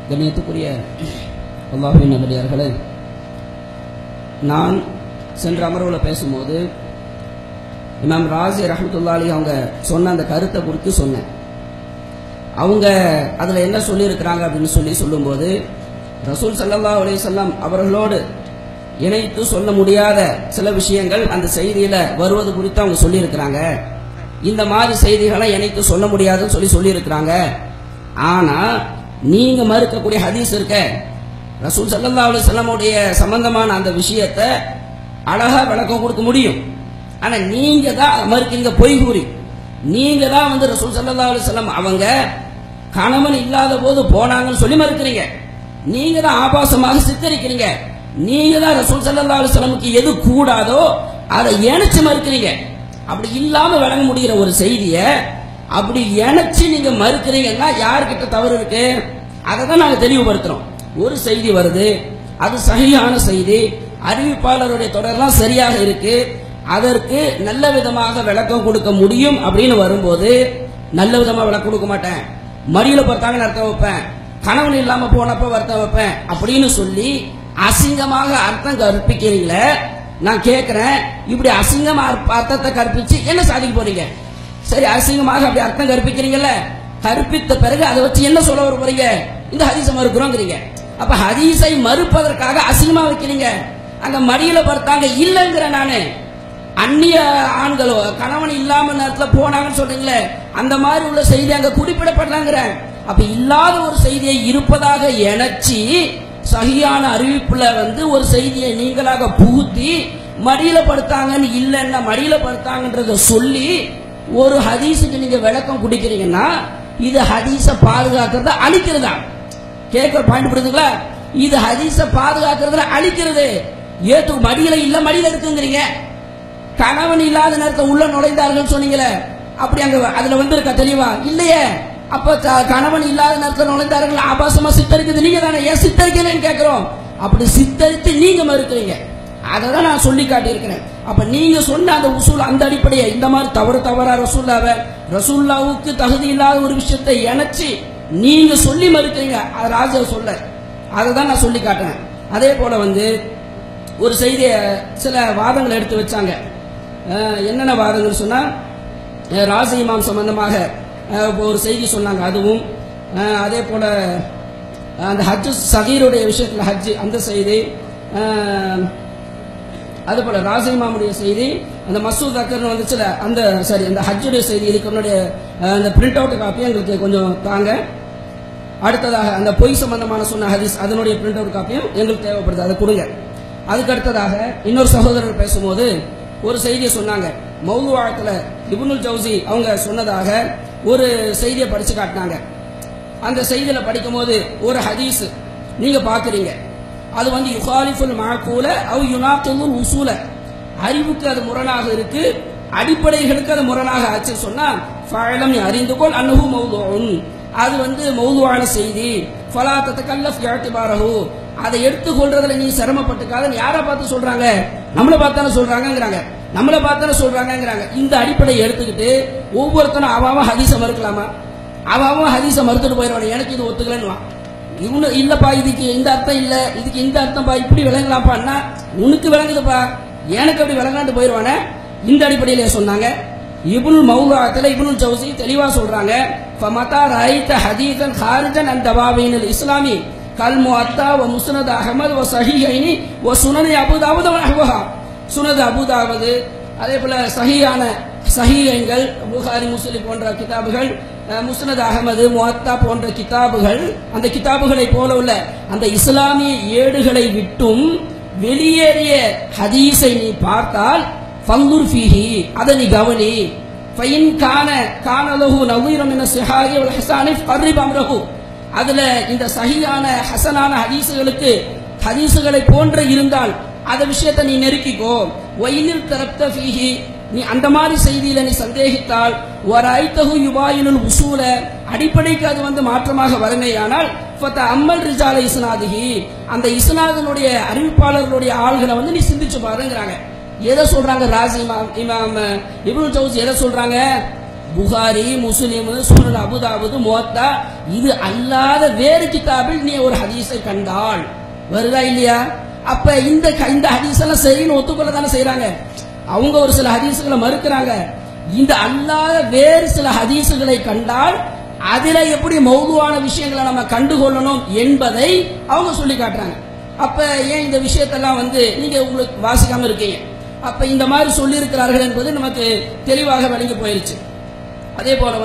கண்ணியத்துக்குரிய அல்லாஹ்வின் நல்லடியார்களே, நான் சென்ற அமர்வில் பேசும்போது இமாம் ராஸி ரஹ்மத்துல்லாஹி அலைஹி அவங்க சொன்ன அந்த கருத்தை குறித்து சொன்னேன். அவங்க அதில் என்ன சொல்லியிருக்கிறாங்க அப்படின்னு சொல்லும்போது, ரசூல் ஸல்லல்லாஹு அலைஹி வஸல்லம் அவர்களோடு இணைத்து சொல்ல முடியாத சில விஷயங்கள் அந்த செய்தியில் வருவது குறித்து அவங்க சொல்லியிருக்கிறாங்க. இந்த மாதிரி செய்திகளை இணைத்து சொல்ல முடியாதுன்னு சொல்லியிருக்கிறாங்க. ஆனால் நீங்கள் மறுக்கக்கூடிய ஹதீஸ் இருக்க, ரசூல் ஸல்லல்லாஹு அலைஹி வஸல்லமுடைய சம்பந்தமான அந்த விஷயத்தை அழகாக விளக்கம் கொடுக்க முடியும். ஆனால் நீங்கள் தான் மறுக்கிறீங்க, பொய் கூறி. நீங்கள் தான் ரசூல் ஸல்லல்லாஹு அலைஹி வஸல்லம் அவங்க கணவன் இல்லாத போது போனாங்கன்னு சொல்லி மறுக்கிறீங்க. நீங்க தான் ஆபாசமாக சித்தரிக்கிறீங்க. நீங்க தான் ரசூல் ஸல்லல்லாஹு அலைஹி வஸல்லமுக்கு எது கூடாதோ அதை இணைச்சு மறுக்கிறீங்க. அப்படி இல்லாம வழங்க முடிகிற ஒரு செய்தியை அப்படி இணைச்சு நீங்க மறுக்கிறீங்கன்னா யாருக்கிட்ட தவறு இருக்கு? அதை தான் நாங்கள் தெளிவுபடுத்துறோம். ஒரு செய்தி வருது, அது சஹீஹான செய்தி, அறிவிப்பாளருடைய தொடர்லாம் சரியாக இருக்கு, அதற்கு நல்ல விதமாக விளக்கம் கொடுக்க முடியும் அப்படின்னு வரும்போது நல்ல விதமாக விளக்கம் கொடுக்க மாட்டேன், மடியில பார்த்தாங்கன்னு அர்த்தம் வைப்பேன், கணவன் இல்லாம போனப்ப அர்த்தம் வைப்பேன் அப்படின்னு சொல்லி அசிங்கமாக அர்த்தம் கற்பிக்கிறீங்களே. நான் கேட்கிறேன், இப்படி அசிங்கமா அர்த்தத்தை கற்பிச்சு என்ன சாதிக்க போறீங்க? சரி, அசிங்கமாக அப்படி அர்த்தம் கற்பிக்கிறீங்கல்ல, கற்பித்த பிறகு அதை வச்சு என்ன சொல்ல வர போறீங்க? இந்த ஹதீஸை மறுக்கிறோங்கிறீங்க. அப்ப ஹதீஸை மறுப்பதற்காக அசிங்கமா வைக்கிறீங்க. அங்க மடியில பார்த்தாங்க இல்லைங்கிற நானு, அந்நிய ஆண்களோ கணவன் இல்லாம நேரத்துல போனாங்கன்னு சொல்றீங்களே, அந்த மாதிரி உள்ள செய்தி அங்க குறிப்பிடப்படலாங்கிற. அப்ப இல்லாத ஒரு செய்தியை இருப்பதாக இணைச்சி சஹீஹான அறிவிப்புல ஒரு செய்தியை நீங்களாக புகுத்தி மடியில படுத்தாங்கன்னு இல்லைன்னா மடியில படுத்தாங்கன்றத சொல்லி ஒரு ஹதீஸுக்கு நீங்க விளக்கம் குடிக்கிறீங்கன்னா இது ஹதீஸை பாதுகாக்கிறத அழிக்கிறதா? கேட்கிற பாயிண்ட் புரியுதுங்களா? இது ஹதீஸை பாதுகாக்கிறதுல அழிக்கிறது. ஏத்து மடியில இல்ல மடியில இருக்குங்கிறீங்க. கணவன் இல்லாத நேரத்தை உள்ள நுழைந்தார்கள் சொன்னீங்களே, அப்படி அங்க அதுல இருக்கா தெளிவா? இல்லையே. அப்ப கணவன் இல்லாத நேரத்தில் நுழைந்தார்கள் ஆபாசமா சித்தரிக்கிறது நீங்க தானே, ஏன் சித்தரிக்கிறேன்னு கேட்கிறோம். அப்படி சித்தரித்து நீங்க மறுக்கிறீங்க. அதை தான் நான் சொல்லி காட்டியிருக்கிறேன். அப்ப நீங்க சொன்ன அந்த உசூல், அந்த அடிப்படையை இந்த மாதிரி தவறா ரசூல்லாவுக்கு தகுதி இல்லாத ஒரு விஷயத்தை இணைச்சி நீங்க சொல்லி மறுக்கிறீங்க. அது ராஜா சொல்ல, அதை தான் நான் சொல்லி காட்டுறேன். அதே போல ஒரு செய்தியை சில வாதங்களை எடுத்து வச்சாங்க. என்னென்ன வாதங்கள் சொன்னா, ராசி இமாம் சம்பந்தமாக ஒரு செய்தி சொன்னாங்க. அதுவும் அதே போல அந்த ஹஜ் சகீருடைய விஷயத்தில் ஹஜ் அந்த செய்தி, அதே போல ராசி இமாமுடைய செய்தி, அந்த மசூத் அக்கர்னு வந்துச்சுல அந்த சரி அந்த ஹஜ்ஜுடைய செய்தி, இதுக்கு என்னுடைய அந்த பிரிண்ட் அவுட் காப்பி எங்களுக்கு கொஞ்சம் தாங்க. அடுத்ததாக அந்த பொய் சம்பந்தமான சொன்ன ஹதீஸ் அதனுடைய பிரிண்ட் அவுட் காப்பியும் எங்களுக்கு தேவைப்படுது, அதை கொடுங்க. அதுக்கு அடுத்ததாக இன்னொரு சகோதரர் பேசும்போது ஒரு செய்தியை சொன்னாங்க. மௌதுஆத்துல இப்னுல் ஜௌசி அவங்க சொன்னதாக ஒரு செய்தியை படிச்சு காட்டினாங்க. அந்த செய்தியில படிக்கும் போது ஒரு ஹதீஸ் நீங்க பாக்குறீங்க, அது யுகாலிஃபுல் மஅகூல அவ் யுனாகிதுல் உசூல, அறிவுக்கு அது முரணாக இருக்கு, அடிப்படைகளுக்கு அது முரணாக ஆச்சு சொன்னா ஃபஅலம் அறிந்து கொள் அன்னஹு மௌதுஉன், அது மௌதுஆன செய்தி, ஃபலா ததகல்லஃப் இஅ்திபாரஹு, அதை எடுத்துக்கொள்றதுல நீ சிரமப்பட்டுக்காதன்னு யாரை பார்த்து சொல்றாங்க? நம்மளை பார்த்தானே சொல்றாங்கிறாங்க. நம்மளை பார்த்தானே சொல்றாங்கிறாங்க. இந்த அடிப்படையை எடுத்துக்கிட்டு ஒவ்வொருத்தரும் அவன் ஹதீஸை மறுக்கலாமா? அவன் ஹதீஸை மறுத்துட்டு போயிடுவான். எனக்கு இது ஒத்துக்கலன்னு இவனு இல்லப்பா, இதுக்கு இந்த அர்த்தம் இல்ல, இதுக்கு இந்த அர்த்தம் பா, இப்படி விளங்கலாம்ப்பான்னா உனக்கு விளங்குதுப்பா, எனக்கு அப்படி விளங்காண்டு போயிடுவானே. இந்த அடிப்படையிலே சொன்னாங்க. இப்னுல் மௌதுஆத்துல இப்னுல் ஜௌசி தெளிவா சொல்றாங்க, ஃபமதா ரஐத ஹதீஸன் ஹாரிஜன் அன் தவாபீனுல் இஸ்லாமி கல் முஅத்தா வ முஸ்னத் அஹ்மத் வ ஸஹீஹைனி வ சுனன் அபூ தாவூத் வ நஹ்வஹா, சுனத் அபூ தாவூத், அதே போல சஹீஹான சஹீஹைன்கள் புகாரி முஸ்லிம் போன்ற கிதாபுகள், முஸ்னத் அஹ்மது முஅத்தா போன்ற கிதாபுகள், அந்த கிதாபுகளை போல உள்ள அந்த இஸ்லாமிய ஏடுகளை விட்டும் வெளியேறிய ஹதீஸை நீ பார்த்தால் ஃபந்துர் ஃபீஹி, அதை நீ கவனி, ஃபைன் கான லஹு நஸீரன் மின ஸிஹாஹி வல் ஹஸானி ஃபர்ரிப் அம்ரஹு, அதுல இந்த சஹீஹான ஹஸனான ஹதீஸுகளை போன்ற இருந்தால் அந்த விஷயத்தை நீ நெருக்கிக்கோ. வயினில் தரப்த ஃபீஹி, நீ அந்த மாதிரி செய்தியில நீ சந்தேகித்தால் வரைத்தஹு யுபாயினுல் உசூல, அடிப்படைக்கு அது மாற்றமாக வருமையானால் ஃபத அம்மல் ரிஜால இஸ்னாதிஹி, அந்த இஸ்னாதினுடைய அறிவிப்பாளர்களுடைய ஆள்களை நீ சிந்திச்சு பாருங்கிறாங்க. எதை சொல்றாங்க? ராசி இமாம் இப்னுல் ஜௌசி எதை சொல்றாங்க? புகாரி, முஸ்லிம், சுனன் அபூதாவுது, முவத்தா இது அல்லாத வேறு கிதாபில் நீ ஒரு ஹதீஸை கண்டால் வருதா இல்லையா? அப்ப இந்த ஹதீஸ் எல்லாம் சரின்னு ஒத்துக்கொள்ள தானே செய்யறாங்க. அவங்க ஒரு சில ஹதீஸுகளை மறுக்கிறாங்க. இந்த அல்லாத வேறு சில ஹதீஸுகளை கண்டால் அதுல எப்படி மௌதுவான விஷயங்களை நம்ம கண்டுகொள்ளணும் என்பதை அவங்க சொல்லி காட்டுறாங்க. அப்ப ஏன் இந்த விஷயத்தெல்லாம் நீங்க உங்களுக்கு வாசிக்காம இருக்கீங்க? அப்ப இந்த மாதிரி சொல்லி இருக்கிறார்கள் என்பது நமக்கு தெளிவாக விளங்கி போயிருச்சு. அதே போல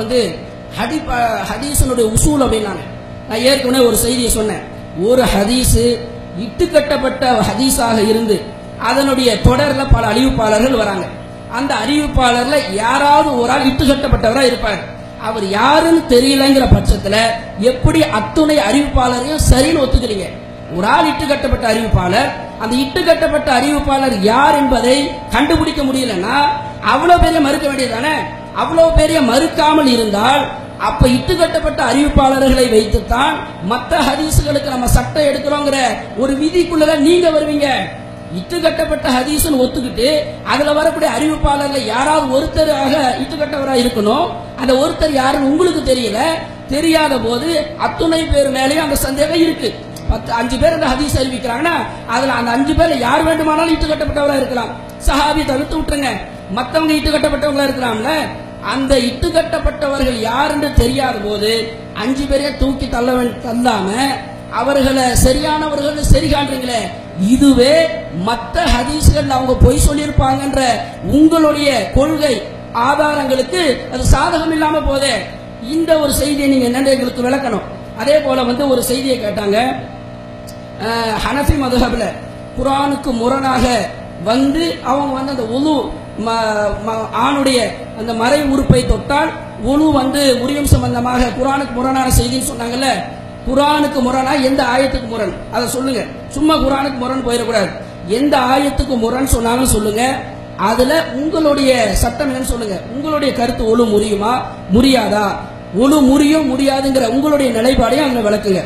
ஹதீஸனுடைய உசூல் அப்படின்னாங்க. நான் ஏற்கனவே ஒரு செய்தியை சொன்னேன். ஒரு ஹதீஸ் இட்டுக்கட்டப்பட்ட ஹதீஸாக இருந்து அதனுடைய தொடர்ல பல அறிவிப்பாளர்கள் வராங்க. அந்த அறிவிப்பாளர்ல யாராவது ஒரு ஆள் இட்டுக்கட்டப்பட்டவரா இருப்பார். அவர் யாருன்னு தெரியலங்கிற பட்சத்துல எப்படி அத்துணை அறிவிப்பாளரையும் சரின்னு ஒத்துக்கிறீங்க? ஒரு ஆள் இட்டுக்கட்டப்பட்ட அறிவிப்பாளர், அந்த இட்டுக்கட்டப்பட்ட அறிவிப்பாளர் யார் என்பதை கண்டுபிடிக்க முடியலன்னா அவ்வளவு பெரிய மறுக்க வேண்டியதானே? அவ்வளவு பெரிய மறுக்காமல் இருந்தால் அப்ப இட்டுக்கட்டப்பட்ட அறிவிப்பாளர்களை வைத்துத்தான் மற்ற ஹதீஸுகளுக்கு நம்ம சட்டம் எடுக்கிறோங்கிற ஒரு விதிக்குள்ளதான் நீங்க வருவீங்க. இட்டுக்கட்டப்பட்ட ஹதீஸ்னு ஒத்துக்கிட்டு அதுல வரக்கூடிய அறிவிப்பாளர்ல யாராவது ஒருத்தராக இட்டுக்கட்டவராக இருக்கணும். அந்த ஒருத்தர் யாருன்னு உங்களுக்கு தெரியல. தெரியாத போது அத்துணை பேர் மேலேயும் அந்த சந்தேகம் இருக்கு. 5 பேர் அந்த ஹதீஸ் அறிவிக்கிறாங்கன்னா அதுல அந்த 5 பேர்ல யார் வேண்டுமானாலும் இட்டுக்கட்டப்பட்டவரா இருக்கலாம். சஹாபி தவிர்த்து விட்டுருங்க, மத்தவங்க இட்டுக்கட்டப்பட்டவங்களா இருக்கலாம்ல. அந்த இட்டுக்கட்டப்பட்டவர்கள் யார் என்று தெரியாத போது 5 பேரையும் தூக்கி தள்ளாம அவர்களை சரியானவர்கள் சரி காண்றீங்களே, இதுவே மற்ற ஹதீஸ்கள் அவங்க பொய் சொல்லியிருப்பாங்கன்ற உங்களுடைய கொள்கை ஆதாரங்களுக்கு அது சாதகம் இல்லாம போதே. இந்த ஒரு செய்தியை நீங்க என்னென்ன எங்களுக்கு விளக்கணும். அதே போல ஒரு செய்தியை கேட்டாங்க. ஹனஃபி மதுஹப்ல குர்ஆனுக்கு முரணாக அவங்க அந்த உலு ஆணுடைய அந்த மறை உறுப்பை தொட்டால் உலு முறியும் சம்பந்தமாக குர்ஆனுக்கு முரணான செய்தின்னு சொன்னாங்கல்ல. குர்ஆனுக்கு முரணா எந்த ஆயத்துக்கு முரண் அதை சொல்லுங்க. சும்மா குர்ஆனுக்கு முரண் போயிடக்கூடாது. எந்த ஆயத்துக்கு முரண் சொன்னாலும் சொல்லுங்க. அதுல உங்களுடைய சட்டம் என்னன்னு சொல்லுங்க. உங்களுடைய கருத்து ஒழு முறியுமா முறியாதா, ஒழு முறியும் முடியாதுங்கிற உங்களுடைய நிலைப்பாடையும் அதுல விளக்குங்க.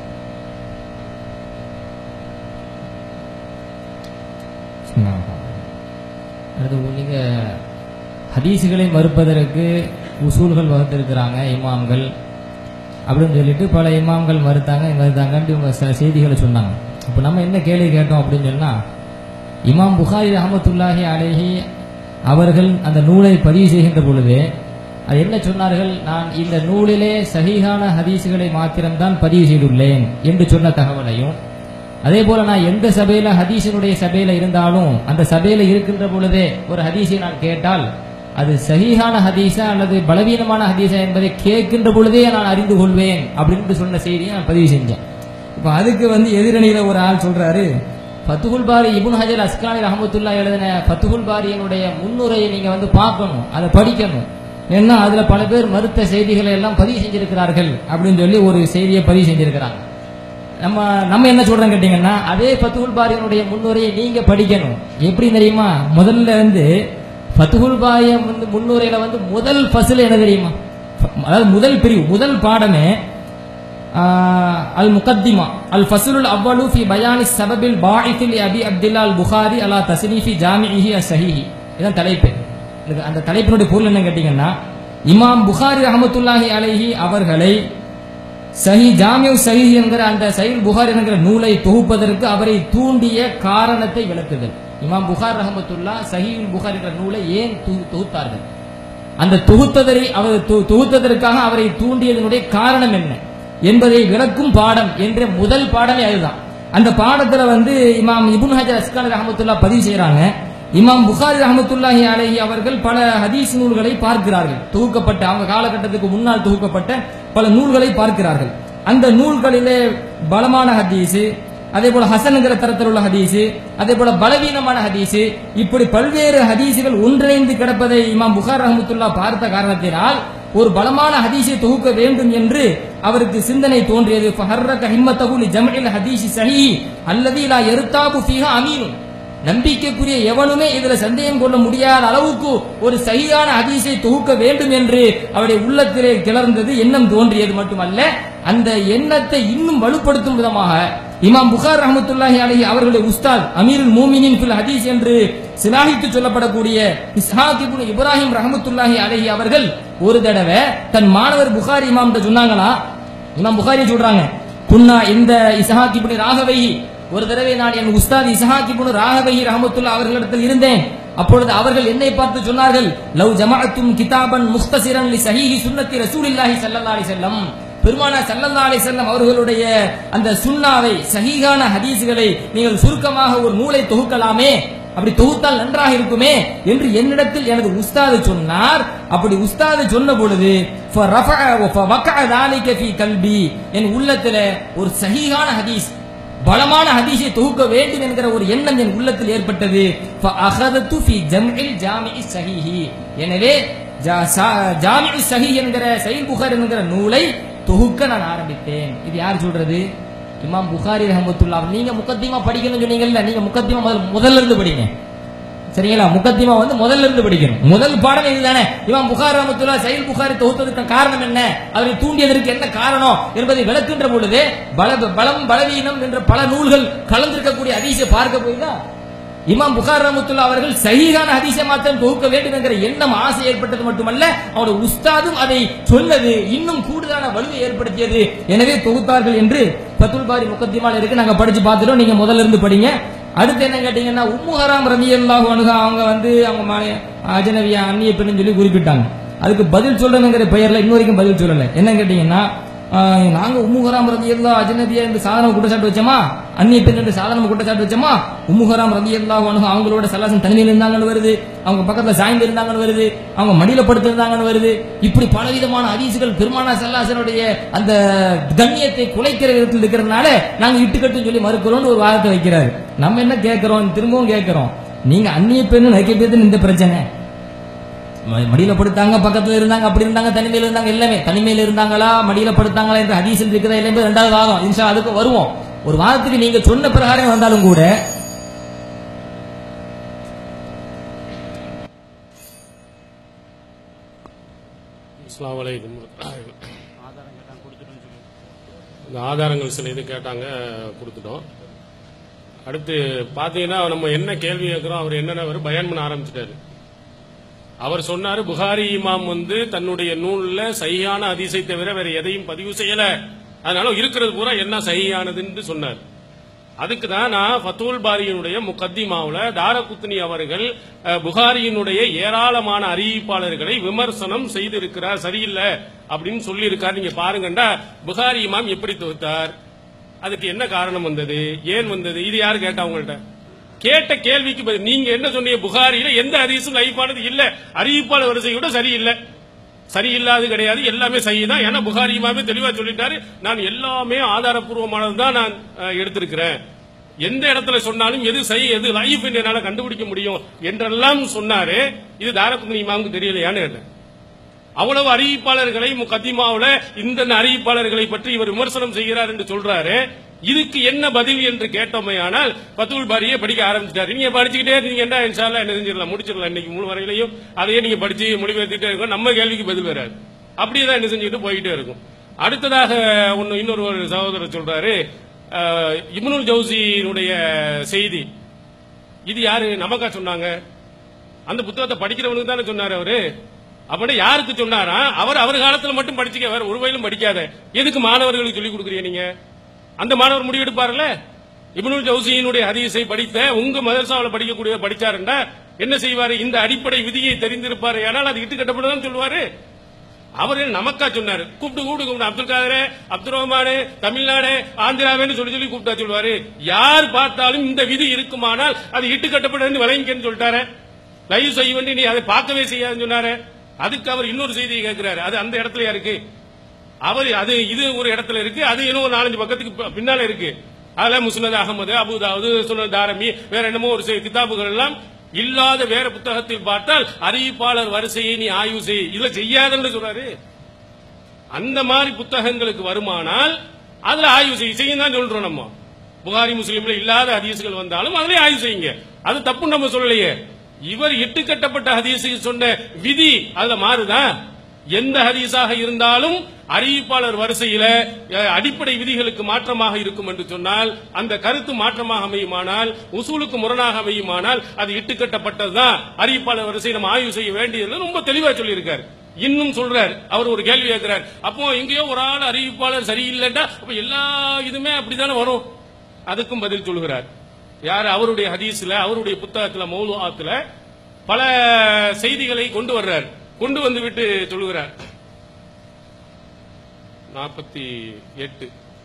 நீங்க ஹதீஸுகளை மறுப்பதற்கு உசூல்கள் வகுத்திருக்கிறாங்க இமாம்கள் அப்படின்னு சொல்லிட்டு பல இமாம்கள் மறுத்தாங்கன்ட்டு இவங்க செய்திகளை சொன்னாங்க. இப்போ நம்ம என்ன கேள்வி கேட்டோம் அப்படின்னு சொன்னா, இமாம் புகாரி ரஹ்மத்துல்லாஹி அலைஹி அவர்கள் அந்த நூலை பதிவு செய்கின்ற பொழுது அது என்ன சொன்னார்கள்? நான் இந்த நூலிலே சஹீஹான ஹதீஸுகளை மாத்திரம்தான் பதிவு செய்துள்ளேன் என்று சொன்ன தகவலையும், அதே போல நான் எந்த சபையில ஹதீஸினுடைய சபையில இருந்தாலும் அந்த சபையில இருக்கின்ற பொழுதே ஒரு ஹதீஸை நான் கேட்டால் அது சஹீஹான ஹதீஸா அல்லது பலவீனமான ஹதீஸா என்பதை கேட்கின்ற பொழுதே நான் அறிந்து கொள்வேன் அப்படின்னு சொன்ன செய்தியை நான் பதிவு செஞ்சேன். இப்போ அதுக்கு எதிரணியில ஒரு ஆள் சொல்றாரு, ஃபத்துஹுல் பாரி இப்னு ஹஜர் அஸ்கலானி ரஹ்மத்துல்லாஹி எழுதின ஃபத்துஹுல் பாரியினுடைய முன்னுரையை நீங்க பார்க்கணும், அதை படிக்கணும். ஏன்னா அதுல பல பேர் மறுத்த செய்திகளை எல்லாம் பதிவு செஞ்சிருக்கிறார்கள் அப்படின்னு சொல்லி ஒரு செய்தியை பதிவு செஞ்சிருக்கிறாங்க. நம்ம என்ன சொல்றோம் கேட்டீங்கன்னா, அதே ஃபத்துஹுல் பாரியினுடைய முன்னுரையை நீங்க படிக்கணும். எப்படி தெரியுமா? முதல்ல ஃபத்துஹுல் பாரி முன்னுரையில முதல் ஃபஸ்ல் என்ன தெரியுமா? அதாவது முதல் பிரிவு, முதல் பாடமே அல் முகத்திமா அல் ஃபஸ்லுல் அவ்வலு ஃபி பயானி சபபில் பாஇத் லி அபி அப்துல்லா அல் புகாரி அலா தஸ்னீஃபி ஜாமிஇஹி அஸ்-ஸஹீஹ். இதான் தலைப்பு. அந்த தலைப்பினுடைய பொருள் என்ன கேட்டீங்கன்னா, இமாம் புகாரி ரஹ்மத்துல்லாஹி அலைஹி அவர்களை ஜாமிஉ ஸஹீஹ் என்கிற அந்த சஹீஹ் புகாரி என்கிற நூலை தொகுப்பதற்கு அவரை தூண்டிய காரணத்தை விளக்குதல். இமாம் புகாரி ரஹ்மத்துல்லாஹ் சஹீஹ் புகாரி என்ற நூலை ஏன் தொகுத்தார்கள், அந்த தொகுத்ததற்காக அவரை தூண்டியதனுடைய காரணம் என்ன என்பதை விளக்கும் பாடம் என்ற முதல் பாடமே அதுதான். அந்த பாடத்துல இமாம் இப்னு ஹஜர் அஸ்கலானி ரஹ்மத்துல்லாஹ் பதிவு செய்யறாங்க, இமாம் புகாரி ரஹ்மத்துல்லாஹி அலைஹி அவர்கள் பல ஹதீஸ் நூல்களை பார்க்கிறார்கள். தொகுக்கப்பட்ட அவங்க காலகட்டத்துக்கு முன்னால் தொகுக்கப்பட்ட பல நூல்களை பார்க்கிறார்கள். அந்த நூல்களிலே பலமான ஹதீஸ், அதே போல ஹசன்ங்கிற தரத்தில் உள்ள ஹதீஸ், அதே போல பலவீனமான ஹதீஸ், இப்படி பல்வேறு ஹதீசுகள் ஒன்றிணைந்து கிடப்பதை இமாம் புகாரி ரஹ்மத்துல்லாஹ் பார்த்த காரணத்தினால் ஒரு பலமான ஹதீஸை தொகுக்க வேண்டும் என்று அவருக்கு சிந்தனை தோன்றியது. ஃபஹர்ரக ஹிம்மத்தஹு லி ஜம்இல் ஹதீஸி ஸஹீஹ் அல்லதி லா யர்தாபு ஃபீஹா அமீன். நம்பிக்கைக்குரிய எவனுமே இதுல சந்தேகம் கொள்ள முடியாத அளவுக்கு ஒரு சஹீஹான ஹதீஸை தொகுக்க வேண்டும் என்று அவருடைய உள்ளத்திலே கிளர்ந்தது, எண்ணம் தோன்றியது மட்டுமல்ல, அந்த எண்ணத்தை இன்னும் வலுப்படுத்தும் விதமாக இமாம் புகார் ரஹ்மத்துல்லாஹி அலைஹி அவர்களுடைய உஸ்தாத் அமீருல் மூமினின் ஃபில் ஹதீஸ் என்று சிலாஹித்து சொல்லப்படக்கூடிய இஸ்ஹாக் இப்னு இப்ராஹிம் ரஹ்மத்துல்லாஹி அலைஹி அவர்கள் ஒரு தடவை தன் மாணவர் புகாரி இமாம் சொன்னாங்களா, இமாம் புகாரி சொல்றாங்க, குன்னா இந்த இஸ்ஹாக் இப்னு ராகவைஹி, ஒரு தடவை நான் என் உஸ்தாத் இஸ்ஹாக் இப்னு ராகவைஹி ரஹ்மத்துல்லாஹி அவர்களிடத்தில் இருந்தேன். அப்பொழுது அவர்கள் என்னை பார்த்து சொன்னார்கள், லவ் ஜமஅத்தும் கிதாபன் முக்தஸிரன் லி ஸஹீஹி சுன்னத்தி ரசூலில்லாஹி ஸல்லல்லாஹு அலைஹி வஸல்லம், பெருமானார் ஸல்லல்லாஹு அலைஹி வஸல்லம் அவர்களுடைய அந்த சுன்னாவை சஹீஹான ஹதீஸ்களை நீங்கள் சுருக்கமாக ஒரு நூலை தொகுக்கலாமே, அப்படி தொகுத்தால் நன்றாக இருக்குமே என்று என்னிடத்தில் எனது உஸ்தாது சொன்னார். அப்படி உஸ்தாது சொன்ன பொழுது என் உள்ளத்தில் ஒரு சஹீஹான ஹதீஸ், பலமான ஹதீஸை தொகுக்க வேண்டும் என்கிற ஒரு எண்ணம் என் உள்ளத்தில் ஏற்பட்டது. எனவே ஜாமிஉ ஸஹீஹ் என்கிற சஹீஹ் புகாரி என்கிற நூலை தொகுக்க நான் ஆரம்பித்தேன். இது யார் சொல்றது? இமாம் புகாரி ரஹ்மத்துல்லாஹ். நீங்க முகத்திமா படிக்கணும்னு சொன்னீங்கல்ல, நீங்க முகத்திமா முதல்ல இருந்து படிங்க, சரிங்களா? முகத்திமா முதல்ல இருந்து படிக்கணும். முதல் பாடம் இதுதானே. இமாம் புகாரி ரஹ்மத்துல்லாஹ் சஹீஹ் புகாரி தொகுத்ததற்கு காரணம் என்ன, அவரை தூண்டியதற்கு என்ன காரணம் என்பதை விளக்குகின்ற பொழுது பலம் பலவீனம் என்ற பல நூல்கள் கலந்திருக்கக்கூடிய ஹதீஸை பார்க்க போய்தான் இமாம் புகாரி ரஹ்மத்துல்லாஹ் அவர்கள் சஹீஹான ஹதீஸை மாத்திரம் தொகுக்க வேண்டும் என்கிற எண்ணம் ஆசை ஏற்பட்டது மட்டுமல்ல, அவருடைய உஸ்தாதும் அதை சொன்னது இன்னும் கூடுதலான வலுவை ஏற்படுத்தியது. எனவே தொகுத்தார்கள் என்று ஃபத்துல் பாரி முகத்திமால இருக்கு, நாங்க படிச்சு பார்த்துட்டோம். நீங்க முதல்ல இருந்து படிங்க. அடுத்து என்ன கேட்டீங்கன்னா, உம்மு ஹராம் ரலியல்லாஹு அன்ஹா அவங்க அவங்க அஜனவியா அந்நிய பெண்ணுன்னு சொல்லி குறிப்பிட்டாங்க. அதுக்கு பதில் சொல்லணுங்கிற பெயர்ல இன்ன வரைக்கும் பதில் சொல்லல. என்ன கேட்டீங்கன்னா, நாங்க உம்மு ஹராம் ரலியல்லாஹு அஜனவியா என்று சாதாரண குற்றச்சாட்டு வச்சோமா, அந்நிய பெண் என்று சாதாரண குற்றச்சாட்டு வச்சோமா? உம்மு ஹராம் ரலியல்லாஹு அன்ஹா அவங்களோட சல்லாசன் தனிமையில் இருந்தாங்கன்னு வருது, அவங்க பக்கத்துல சாய்ந்து இருந்தாங்கன்னு வருது, அவங்க மடியில படுத்து இருந்தாங்கன்னு வருது. இப்படி பலவிதமான ஹதீஸ்கள் பெருமானார் ஸல்லல்லாஹு அந்த கண்ணியத்தை குலைக்கிற விதத்தில் இருக்கிறதுனால நாங்க இட்டுக்கட்டுன்னு சொல்லி மறுக்கிறோம்னு ஒரு வாதத்தை வைக்கிறாரு. நம்ம என்ன கேட்கிறோம், திரும்பவும் கேட்கிறோம், நீங்க அந்நிய பெண்ணு நைக்கப்பேது இந்த பிரச்சனை, மடியில படுத்தாங்க, பக்கத்துல இருந்தாங்க, அப்படி இருந்தாங்க, தனிமையில இருந்தாங்க, எல்லாமே தனிமையில இருந்தாங்களா மடியில படுத்தாங்களா என்ற ஹதீஸில் இருக்கிறதா எல்லாமே ரெண்டாவது வாதம். இன்ஷா அதுக்கு வருவோம். ஒரு வாதத்துக்கு நீங்க சொன்ன பிரகாரம் வந்தாலும் கூட அஸ்ஸலாமு அலைக்கும். இந்த ஆதாரங்கள் சில இது கேட்டாங்க, கொடுத்துட்டோம். அடுத்து பாத்தீங்கன்னா நம்ம என்ன கேள்வி கேட்கிறோம், அவர் என்னென்ன பயான் பண்ண ஆரம்பிச்சிட்டாரு. அவர் சொன்னாரு, புகாரி இமாம் தன்னுடைய நூல்ல சஹீஹான ஹதீஸை தவிர வேற எதையும் பதிவு செய்யல, அதனால இருக்கிறது பூரா என்ன சஹீஹானதுன்னு சொன்னார். அதுக்கு தான் நான் ஃபத்துல் பாரியினுடைய முகத்திமாவுல தாரகுத்னி அவர்கள் புகாரியினுடைய ஏராளமான அறிவிப்பாளர்களை விமர்சனம் செய்திருக்கிறார், சரியில்லை அப்படின்னு சொல்லி இருக்கார். நீங்க பாருங்கண்டா புகாரி இமாம் எப்படி தொகுத்தார், அதுக்கு என்ன காரணம் வந்தது, ஏன் வந்தது, இது யாரு கேட்டா உங்கள்ட்ட கேட்ட கேள்விக்கு நீங்க என்ன சொன்னீங்க, புகாரியில எந்த ஹதீஸும் லைஃபானது இல்ல, அறிவிப்பாளர் வரிசையோட சரியில்லை, சரியில்லாது கிடையாது, எல்லாமே சஹீஹ். ஏன்னா புகாரி இமாமே தெளிவா சொல்லிட்டாரு, நான் எல்லாமே ஆதாரப்பூர்வமானதுதான் நான் எடுத்திருக்கிறேன், எந்த இடத்துல சொன்னாலும் எது சஹீஹ் எது லைஃப் என்று என்னால கண்டுபிடிக்க முடியும் என்றெல்லாம் சொன்னாரு. இது தாரகுத்னி இமாமுக்கு தெரியலையான்னு கேட்டேன். அவ்வளவு அறிவிப்பாளர்களை முகத்திமாவுல இந்த அறிவிப்பாளர்களை பற்றி இவர் விமர்சனம் செய்கிறார் என்று சொல்றாரு. இதுக்கு என்ன பதில் என்று கேட்டோமையானால் ஃபத்துல் பாரியை படிக்க ஆரம்பிச்சிட்டாரு. நீங்க படிச்சுக்கிட்டே நீங்க என்ன இன்ஷா அல்லாஹ் என்ன செஞ்சிடலாம், முடிச்சிடலாம். இன்னைக்கு முழு வரையிலையும் அதையே நீங்க படிச்சு மொழிபெயர்த்துட்டே இருக்கும், நம்ம கேள்விக்கு பதில் வராது. அப்படியேதான் என்ன செஞ்சுட்டு போயிட்டே இருக்கும். அடுத்ததாக இன்னொரு சகோதரர் சொல்றாரு, இப்னுல் ஜௌசியினுடைய செய்தி, இது யாரு நமக்கா சொன்னாங்க, அந்த புத்தகத்தை படிக்கிறவனுக்கு தானே சொன்னாரு அவரு. அப்படி யாருக்கு சொன்னாரா, அவர் காலத்துல மட்டும் படிச்சுக்க, வேற ஒரு வயலும் படிக்காத, எதுக்கு மாணவர்களுக்கு சொல்லிக் கொடுக்குறீங்க நீங்க? அந்த மாணவர் முடிவெடுப்பார்ல, இப்னுல் ஜௌசியினுடைய ஹதீஸை படித்த உங்க மதரசாவில் படிக்கக்கூடிய படிச்சாருண்டா என்ன செய்வாரு, இந்த அடிப்படை விதியை தெரிந்திருப்பாரு, ஆனால் அது இட்டு கட்டப்படுதான் சொல்லுவாரு. அவரு நமக்கா சொன்னாரு, கூப்பிட்டு அப்துல் காதர், அப்துல் ரஹ்மான், தமிழ்நாடு, ஆந்திராவேன்னு சொல்லி கூப்பிட்டா சொல்லுவாரு. யார் பார்த்தாலும் இந்த விதி இருக்குமானால் அது இட்டு கட்டப்படுன்னு விளங்கிக்கன்னு சொல்லிட்டாரு. லைவ் செய்ய வேண்டி நீ அதை பார்க்கவே செய்யாதுன்னு சொன்னாரு. அதுக்கு அவர் இன்னொரு செய்தியை கேட்கிறாரு, அது அந்த இடத்துல இருக்கு, அவர் அது இது ஒரு இடத்துல இருக்கு, அது இன்னும் ஒரு 4-5 பக்கத்துக்கு பின்னால இருக்கு. அதுல முஸ்னத் அகமது, அபுதாவுது, சுனன் தாரமி, வேற என்னமோ ஒரு கிதாபுகள் எல்லாம் இல்லாத வேற புத்தகத்தில் பார்த்தால் அறிவிப்பாளர் வரிசையை நீ ஆய்வு செய், இதுல செய்யாதுன்னு சொல்றாரு. அந்த மாதிரி புத்தகங்களுக்கு வருமானால் அதுல ஆய்வு செய்யும் தான் சொல்றோம். நம்ம புகாரி முஸ்லிம்ல இல்லாத ஹதீஸ்கள் வந்தாலும் அதுல ஆய்வு செய்யுங்க, அது தப்பு நம்ம சொல்லலையே. இவர் இட்டுக்கட்டப்பட்ட ஹதீஸுக்கு சொன்ன விதி அதுல மாறுதா? எந்த ஹதீஸாக இருந்தாலும் அறிவிப்பாளர் வரிசையில அடிப்படை விதிகளுக்கு மாற்றமாக இருக்கும் என்று சொன்னால், அந்த கருத்து மாற்றமாக அமையுமானால், உசூலுக்கு முரணாக அமையுமானால் அது இட்டுக்கட்டப்பட்டதுதான். அறிவிப்பாளர் வரிசையை நம்ம ஆய்வு செய்ய வேண்டியது ரொம்ப தெளிவா சொல்லியிருக்காரு. இன்னும் சொல்றார், அவர் ஒரு கேள்வி கேட்கிறார், அப்போ எங்கேயோ ஒரு ஆள் அறிவிப்பாளர் சரியில்லைண்டா அப்ப எல்லா இதுமே அப்படித்தானே வரும்? அதுக்கும் பதில் சொல்கிறார். யார்? அவருடைய ஹதீஸ்ல, அவருடைய புத்தகத்துல, மௌலுஆத்துல பல செய்திகளை கொண்டு வர்றார். கொண்டு வந்து விட்டு சொல்லுகிறார். 48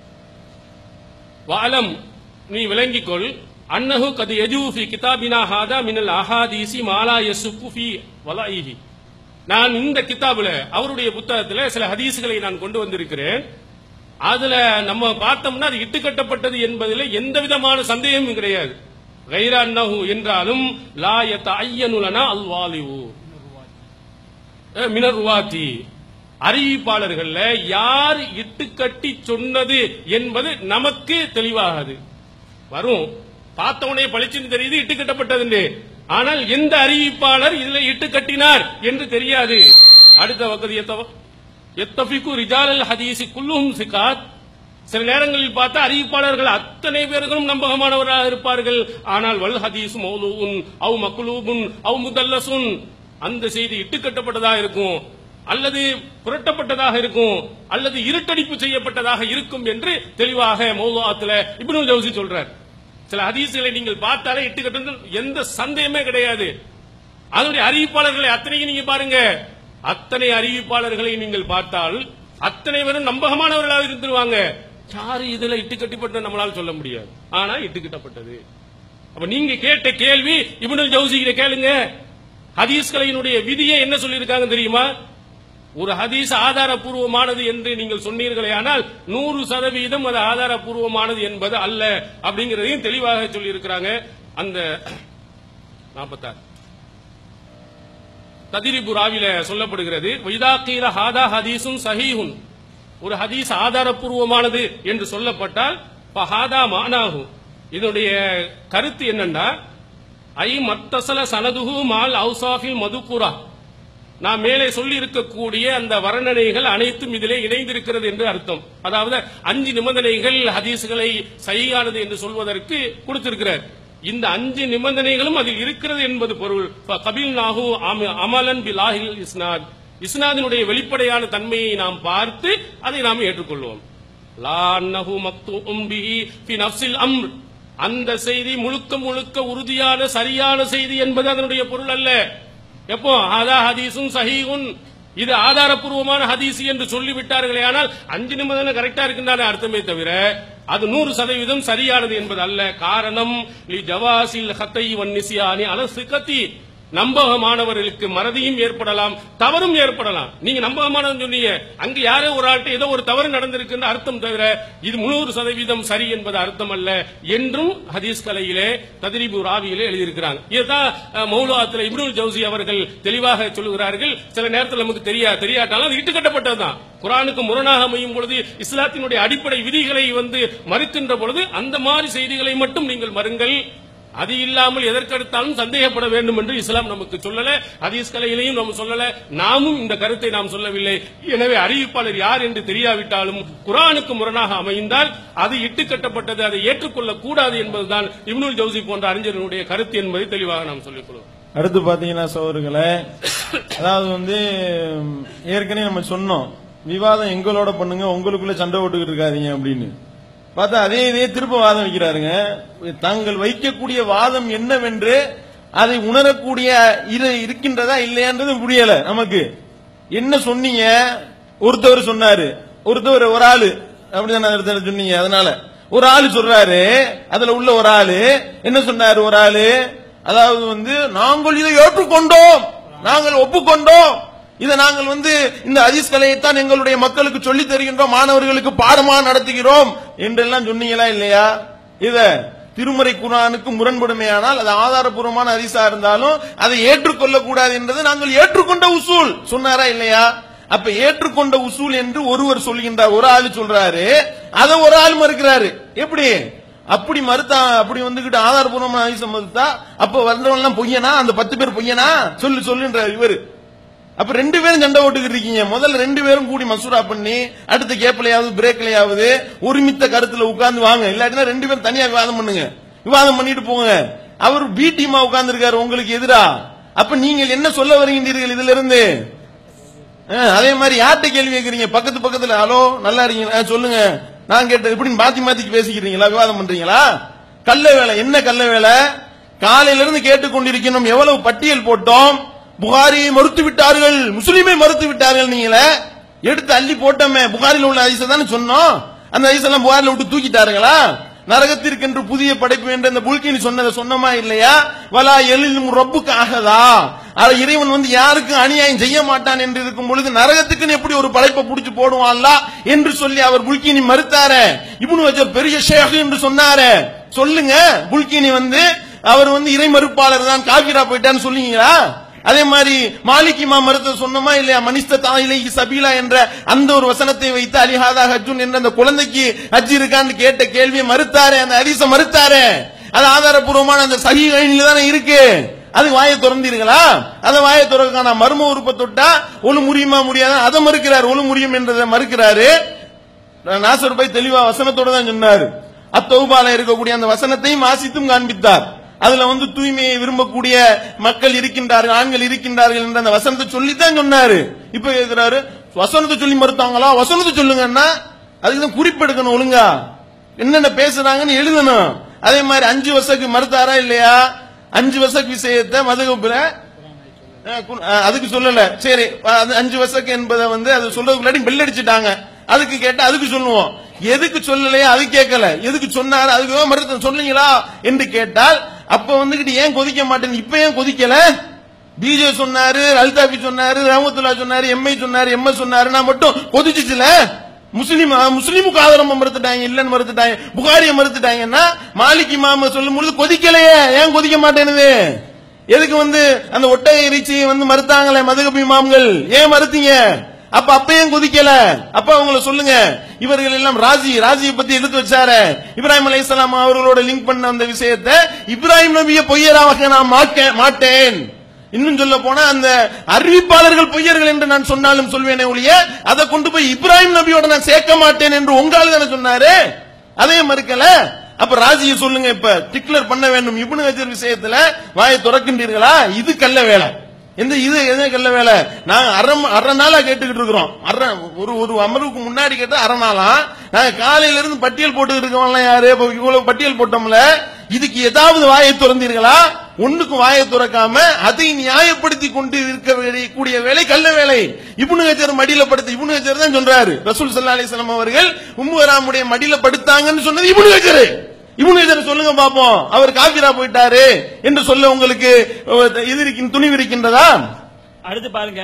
வாலம், நீ விளங்கிக்கொள், அன்னஹு கத் யஜூ ஃபி கிதாபினா ஹாதா மினல் அஹாதீஸி மாலா யசுக்கு ஃபி வலாயிஹி. நான் இந்த கிதாபுல, அவருடைய புத்தகத்துல சில ஹதீஸ்களை நான் கொண்டு வந்திருக்கிறேன். அதுல நம்ம பார்த்தோம்னா அது இட்டுக்கட்டப்பட்டது என்பதில் எந்த விதமான சந்தேகமும் கிடையாது. கைர அன்னஹு என்றாலும் லா யதஅய்யனு லனா அல்வாலிவு மினர் ருவாத்தி, அறிவிப்பாளர்கள்ல யார் இட்டுக்கட்டி சொன்னது என்பது நமக்கு தெளிவாகாது. வரும் பார்த்தவனே பளிச்சுன்னு தெரியுது இட்டுக்கட்டப்பட்டது, ஆனால் எந்த அறிவிப்பாளர் இதுல இட்டுக்கட்டினார் என்று தெரியாது. அடுத்த வகதி எத்தஃபிகு ரிஜாலல் ஹதீஸி குல்லுஹும் சிகாத். சில நேரங்களில் பார்த்தா அறிவிப்பாளர்கள் அத்தனை பேர்களும் நம்பகமானவராக இருப்பார்கள். ஆனால் வல் ஹதீஸ் மௌலூன் அவ் மக்லூபுன் அவ் முதல்லசுன், அந்த செய்தி இட்டுக்கட்டப்பட்டதாக இருக்கும், அல்லது புரட்டப்பட்டதாக இருக்கும், அல்லது இருட்டடிப்பு செய்யப்பட்டதாக இருக்கும் என்று தெளிவாக மௌலுஆத்துல இப்னுல் ஜௌசி சொல்றார். சில ஹதீஸ்களை நீங்கள் பார்த்தாலே இட்டுக்கட்டு எந்த சந்தேகமே கிடையாது. அதனுடைய அறிவிப்பாளர்களை அத்தனையும் நீங்க பாருங்க, அத்தனை அறிவிப்பாளர்களை நீங்கள் பார்த்தால் அத்தனை பேரும் நம்பகமானவர்களாக இருந்துருவாங்க. யாரு இதுல இட்டுக்கட்டப்பட்ட நம்மளால சொல்ல முடியாது, ஆனா இட்டுக்கட்டப்பட்டது. அப்ப நீங்க கேட்ட கேள்வி இப்னுல் ஜௌசி கிட்ட கேளுங்க. ஹதீஸ்களினுடைய விதியை என்ன சொல்லியிருக்காங்க தெரியுமா? ஒரு ஹதீஸ் ஆதாரபூர்வமானது என்று நீங்கள் சொன்னீர்களே, ஆனால் 100% அது ஆதாரபூர்வமானது என்பது அல்ல அப்படிங்கறதையும் தெளிவாக சொல்லி இருக்கிறாங்க. அந்த 46 தத்ரீபு ராவில சொல்லப்படுகிறது, வைதா கீல ஹாதா ஹதீஸுன் ஸஹீஹுன், ஒரு ஹதீஸ் ஆதாரபூர்வமானது என்று சொல்லப்பட்டால் ஃபஹாதா மானாஹு, இதனுடைய கருத்து என்னன்னா ஐ மத்தசல சனதுஹு மால் அவுசாஃபில் மதுகுரா, நாம் மேலே சொல்லி இருக்கக்கூடிய அந்த வர்ணனைகள் அனைத்தும் இதிலே இணைந்திருக்கிறது என்று அர்த்தம். அதாவது 5 நிபந்தனைகள் ஹதீஸ்களை சஹீஹானது என்று சொல்வதற்கு கொடுத்திருக்கிறார். இந்த 5 நிபந்தனைகளும் அதில் இருக்கிறது என்பது பொருள். கபில்நாஹு அமலன் பிலாஹில் இஸ்னாத், இஸ்னாதினுடைய வெளிப்படையான தன்மையை நாம் பார்த்து அதை நாம் ஏற்றுக்கொள்வோம். லா அன்னஹு மக்தூம் பிஹி ஃபி நஃப்ஸில் அம்ர், அந்த செய்தி முழுக்க முழுக்க உறுதியான சரியான செய்தி என்பது அதனுடைய பொருள் அல்ல. எப்போ ஹாதா ஹதீஸுன் ஸஹீஹுன், இது ஆதாரபூர்வமான ஹதீஸ் என்று சொல்லிவிட்டார்களே, ஆனால் 5 நிபந்தனை கரெக்டா இருக்குன்னு அர்த்தமே தவிர அது 100% சரியானது என்பது அல்ல. காரணம் லி ஜவாசில் ஹத்தை வன் நிஸ்யானி அல சிகதி, நம்பகமானவர்களுக்கு மறதியும் ஏற்படலாம், தவறும் ஏற்படலாம். நீங்க நம்பகமானது சொன்னீங்க, அங்க யாரோ ஒரு ஆள்கிட்ட ஏதோ ஒரு தவறு நடந்திருக்குன்னு அர்த்தம் தவிர இது 100% சரி என்பது அர்த்தம் அல்ல என்றும் ஹதீஸ் கலையிலே தத்ரீபு ராவியிலே எழுதியிருக்கிறாங்க. இதுதான் மௌலுஆத்துல இப்னுல் ஜௌசி அவர்கள் தெளிவாக சொல்லுகிறார்கள். சில நேரத்தில் நமக்கு தெரியாட்டாலும் அது இட்டுக்கட்டப்பட்டதுதான். குர்ஆனுக்கு முரணாக அமையும் பொழுது, இஸ்லாத்தினுடைய அடிப்படை விதிகளை மறுக்கின்ற பொழுது அந்த மாதிரி செய்திகளை மட்டும் நீங்கள் மறுங்கள். அது இல்லாமல் எதற்கெடுத்தாலும் சந்தேகப்பட வேண்டும் என்று இஸ்லாம் நமக்கு சொல்லல, ஹதீஸ் கலையிலையும் நம்ம சொல்லல, நாமும் இந்த கருத்தை நாம் சொல்லவில்லை. எனவே அறிவிப்பாளர் யார் என்று தெரியாவிட்டாலும் குர்ஆனுக்கு முரணாக அமைந்தால் அது இட்டுக்கட்டப்பட்டது, அதை ஏற்றுக்கொள்ளக் கூடாது என்பதுதான் இப்னுல் ஜௌசி போன்ற அறிஞர்களுடைய கருத்து என்பதை தெளிவாக நாம் சொல்லிக் கொள்வோம். அடுத்து பாத்தீங்கன்னா சகோதரர்களே, அதாவது ஏற்கனவே நம்ம சொன்னோம், விவாதம் எங்களோட பண்ணுங்க, உங்களுக்குள்ள சண்டை போட்டுக்கிட்டு இருக்காதீங்க அப்படின்னு. பார்த்தா அதே திரும்ப வாதம் வைக்கிறாருங்க. தாங்கள் வைக்கக்கூடிய வாதம் என்னவென்று அதை உணரக்கூடிய இது இருக்கின்றதா இல்லையான்றது புரியல நமக்கு. என்ன சொன்னீங்க? ஒருத்தவர் சொன்னாரு, ஒருத்தவர் ஒரு ஆளு அப்படிதான் சொன்னீங்க. அதனால ஒரு ஆளு சொல்றாரு, அதுல உள்ள ஒரு ஆளு என்ன சொன்னாரு? ஒரு ஆளு அதாவது நாங்கள் இதை ஏற்றுக்கொண்டோம், நாங்கள் ஒப்புக்கொண்டோம், இதை நாங்கள் இந்த ஹதீஸ் கலையைத்தான் எங்களுடைய மக்களுக்கு சொல்லி தருகின்றோம், மாணவர்களுக்கு பாடமா நடத்துகிறோம் என்றெல்லாம் சொன்னீங்களா இல்லையா? இத திருமறை குர்ஆனுக்கு முரண்படுமையானால் அது ஆதாரபூர்வமான ஹதீஸா இருந்தாலும் அதை ஏற்றுக்கொள்ளக் கூடாது என்றது நாங்கள் ஏற்றுக்கொண்ட உசூல் சொன்னாரா இல்லையா? அப்ப ஏற்றுக்கொண்ட உசூல் என்று ஒருவர் சொல்கின்றார், ஒரு ஆளு சொல்றாரு, அதை ஒரு ஆள் மறுக்கிறாரு. எப்படி அப்படி மறுத்தா? அப்படி ஆதாரபூர்வமான ஹதீஸ் மறுத்தா அப்ப வந்தவங்க எல்லாம் பொய்யனா? அந்த 10 பேர் பொய்யனா? சொல்லுன்றார் இவரு. அப்ப 2 பேரும் சண்டை ஓட்டுக்கிட்டு இருக்கீங்க. முதல்ல 2 பேரும் கூடி மசூரா பண்ணி அடுத்த கேப்லயாவது பிரேக்லயாவது ஒருமித்த கருத்துல உட்கார்ந்து வாங்க. இல்லாட்டினா 2 பேரும் தனியா விவாதம் பண்ணுங்க. விவாதம் பண்ணிட்டு போங்க. அவர் பி டீமா உட்கார்ந்து இருக்காரு உங்களுக்கு எதிரா. அப்ப நீங்கள் என்ன சொல்ல வருகின்றீர்கள் இதுல இருந்து? அதே மாதிரி யார்கிட்ட கேள்வி கேட்கறீங்க? பக்கத்துல ஹலோ நல்லா இருக்கீங்களா சொல்லுங்க நான் கேட்டேன் இப்படின்னு மாத்தி மாத்தி பேசிக்கிறீங்களா? விவாதம் பண்றீங்களா? கள்ள வேலை. என்ன கள்ள வேலை? காலையில இருந்து கேட்டுக்கொண்டிருக்கணும். எவ்வளவு பட்டியல் போட்டோம். புகாரியை மறுத்து விட்டார்கள், முஸ்லிமை மறுத்து விட்டார்கள். நீங்களே எடுத்து அள்ளி போட்டோமே. புகாரில் உள்ள ஹதீஸை தானே சொன்னோம். அந்த ஹதீஸெல்லாம் புகாரில் விட்டு தூக்கிட்டாருங்களா? நரகத்திற்கென்று புதிய படைப்பு என்ற இந்த புல்கினி சொன்னதை சொன்னமா இல்லையா? வலா எலிலும் ரப்புக்கு ஆகதா, இறைவன் வந்து யாருக்கும் அநியாயம் செய்ய மாட்டான் என்று இருக்கும் பொழுது நரகத்துக்குன்னு எப்படி ஒரு படைப்பை புடிச்சு போடுவான்ல என்று சொல்லி அவர் புல்கினி மறுத்தாரு. இப்னு ஹஜர் பெரிய ஷேக் என்று சொன்னாரு. சொல்லுங்க, புல்கினி வந்து அவர் வந்து இறை மறுப்பாளர் தான், காபிரா போயிட்டான்னு சொல்லுவீங்களா? அதே மாதிரி மாலிக் இமாம் மறுத்த சொன்னமா இல்லையா? மனிஸ்தா இலைஹி சபீலா என்ற அந்த ஒரு வசனத்தை வைத்து அலிஹாதா ஹஜ்ஜுன் என்ற அந்த குழந்தைக்கு ஹஜ் இருக்கான்னு கேட்ட கேள்வியை மறுத்தாரு. அந்த ஹதீஸை மறுத்தாரு. அது ஆதாரப்பூர்வமான அந்த சஹீஹைன்ல தானே இருக்கு. அது வாயை திறந்தீர்களா? அதை வாயை திறக்கான மர்ம உறுப்பை தொட்டா ஒழு முடியுமா முடியாத அதை மறுக்கிறார். ஒழு முடியும் என்றதை மறுக்கிறாரு. நாசர் பை தெளிவா வசனத்தோட தான் சொன்னாரு. அத்தௌபால இருக்கக்கூடிய அந்த வசனத்தையும் வாசித்தும் காண்பித்தார். அதுல வந்து தூய்மையை விரும்பக்கூடிய மக்கள் இருக்கின்றார்கள், ஆண்கள் இருக்கின்றார்கள் என்ற அந்த வசனத்தை சொல்லித்தான் சொன்னாரு. இப்ப கேட்கிறாரு வசனத்தை சொல்லி மறுத்தாங்களா? வசனத்தை சொல்லுங்கன்னா அதுக்குதான் குறிப்பெடுக்கணும். ஒழுங்கா என்னென்ன பேசுறாங்கன்னு எழுதணும். அதே மாதிரி 5 வருஷத்துக்கு மறுத்தாரா இல்லையா? 5 வருஷத்துக்கு விஷயத்தை மதுகப்புல அதுக்கு சொல்லல. சரி, 5 வருஷத்துக்கு என்பதை வந்து அது சொல்றதுக்கு முன்னாடி பெல் அடிச்சுட்டாங்க. அதுக்கு கேட்டா அதுக்கு சொல்லுவோம். எதுக்கு சொல்லலையா? அது கேட்கல. எதுக்கு சொன்னாரு? அதுக்கு மறுத்து சொன்னீங்களா என்று கேட்டால் அப்ப வந்துகிட்டு ஏன் கொதிக்க மாட்டேன்? இப்ப ஏன் கொதிக்கல? பிஜே சொன்னாரு, அல்தாபி சொன்னாரு, ரஹமத்துல்லா சொன்னாரு, எம்ஐ சொன்னாரு, எம்எஸ் சொன்னாரு, நான் மட்டும் கொதிச்சுச்சுல. முஸ்லிமுக்கு ஆதரவு மறுத்துட்டாங்க, இல்லன்னு மறுத்துட்டாங்க, புகாரியை மறுத்துட்டாங்கன்னா மாலிக் இமாம சொல்லும் பொழுது கொதிக்கலையே. ஏன் கொதிக்க மாட்டேனுது? எதுக்கு வந்து அந்த ஒட்டகை இறைச்சி வந்து மறுத்தாங்களே மதுகபி இமாம்கள், ஏன் மறுத்தீங்க? அப்ப ஏன் கொதிக்கல? அப்ப அவங்கள சொல்லுங்க. இவர்கள் எல்லாம் ராஜியை பத்தி எடுத்து வச்சாரு. இப்ராஹிம் அலைஹிஸ்ஸலாம் அவர்களோட லிங்க் பண்ண அந்த விஷயத்தை இப்ராஹிம் நபியை பொய்யராக நான் மாட்டேன். இன்னும் சொல்ல போனா அந்த அறிவிப்பாளர்கள் பொய்யர்கள் என்று நான் சொன்னாலும் சொல்வேனே ஒழிய அதை கொண்டு போய் இப்ராஹிம் நபியோட நான் சேர்க்க மாட்டேன் என்று உங்களால தானே சொன்னாரு. அதே மறுக்கல. அப்ப ராஜியை சொல்லுங்க. இப்ப டிக்ளர் பண்ண வேண்டும். இப்னு ஹஜர் விஷயத்துல வாயை திறக்கின்றீர்களா? இது கள்ள வேலை. இது எது கள்ள வேலை? நாங்க அரை நாளா கேட்டுக்கிட்டு இருக்கிறோம். ஒரு அமர்வுக்கு முன்னாடி கேட்ட அரை நாளா நாங்க காலையில இருந்து பட்டியல் போட்டு இருக்கோம்ல. யாரு இவ்வளவு பட்டியல் போட்டோம்ல, இதுக்கு ஏதாவது வாயை திறந்தீர்களா? ஒண்ணுக்கும் வாயை திறக்காம அதை நியாயப்படுத்தி கொண்டு இருக்கக்கூடிய வேலை கள்ள வேலை. இப்னு ஹஜர் மடியில படுத்து இப்னு ஹஜர் தான் சொல்றாரு. ரசூல் ஸல்லல்லாஹு அலைஹி வஸல்லம் அவர்கள் உம்மு ஹராமுடைய மடியில படுத்தாங்கன்னு சொன்னது இப்னு ஹஜர். இப்னு ஹஜர் சொல்லுங்க பாப்போம், அவர் காபிரா போயிட்டாரு என்று சொல்ல உங்களுக்கு துணிவு இருக்கின்றதா? அடுத்து பாருங்க,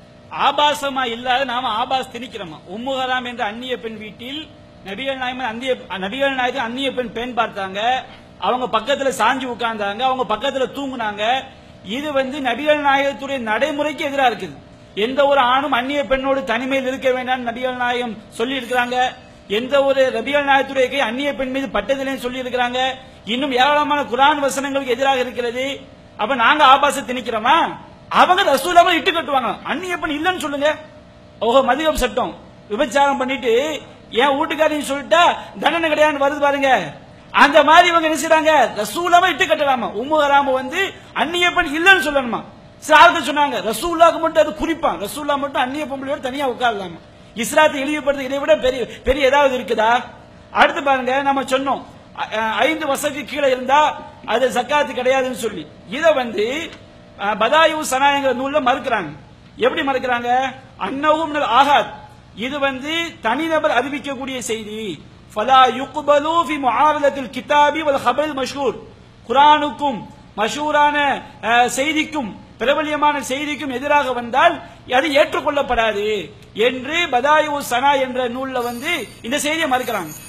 ஆபாசமா இல்லாத நாம ஆபாஸ் திணிக்கிறோமா? உம்மு ஹராம் என்ற அந்நிய பெண் வீட்டில் நபிகள் நாயகம் அந்நிய பெண் பார்த்தாங்க. அவங்க பக்கத்துல சாஞ்சி உட்கார்ந்தாங்க, அவங்க பக்கத்துல தூங்குனாங்க. இது வந்து நபிகள் நாயகத்துடைய நடைமுறைக்கு எதிராக இருக்குது. எந்த ஒரு ஆணும் அந்நிய பெண்ணோடு தனிமையில் இருக்க வேண்டாம் நபிகள் நாயகம் சொல்லி இருக்கிறாங்க. எந்த ஒரு நபிகள் நாயகத்துடைய கை அந்நிய பெண் மீது பட்டதில்லைன்னு சொல்லி இருக்கிறாங்க. இன்னும் ஏராளமான குர்ஆன் வசனங்களுக்கு எதிராக இருக்கிறது. அப்ப நாங்க ஆபாச திணிக்கிறோமா? அவங்க ரசூலாவை இட்டு கட்டுவாங்க. அந்நிய பெண் இல்லன்னு சொல்லுங்க. ஓஹோ, மதுகப் சட்டம், விபச்சாரம் பண்ணிட்டு ஏன் வீட்டுக்காரின்னு சொல்லிட்டா தண்டனை கிடையாது வருது பாருங்க. அந்த மாதிரி இவங்க என்ன செய்றாங்க? ரசூலாவை இட்டு கட்டலாமா? உம்மு ஹராம் வந்து அந்நிய பெண் இல்லன்னு சொல்லணுமா? சார்ந்து சொன்னாங்க ரசூல்லாக்கு மட்டும் அது குறிப்பான். ரசூல்லா மட்டும் அந்நிய பொம்பளையோட தனியா உட்காரலாமா? இஸ்லாத்தை இழிவுபடுத்த இதை விட பெரிய ஏதாவது இருக்குதா? அடுத்து பாருங்க, நம்ம சொன்னோம் 5 வருஷத்துக்கு கீழே இருந்தா அது ஜக்காத்து கிடையாதுன்னு சொல்லி. இதை வந்து பதாயு சனாயங்கிற நூல்ல மறுக்கிறாங்க. எப்படி மறுக்கிறாங்க? அன்னஹு மினல் ஆஹாத், இது வந்து தனிநபர் அறிவிக்கக்கூடிய செய்தி. ஃபலா யுக்பலு ஃபி முஆரலத்தில் கிதாபி வல் ஹபல் மஷ்ஹூர், குர்ஆனுக்கும் மஷ்ஹூரான செய்திக்கும் பிரபல்யமான செய்திக்கும் எதிராக வந்தால் அது ஏற்றுக்கொள்ளப்படாது என்று பதாயு சனா என்ற நூல்ல வந்து இந்த செய்தியை மறுக்கிறாங்க.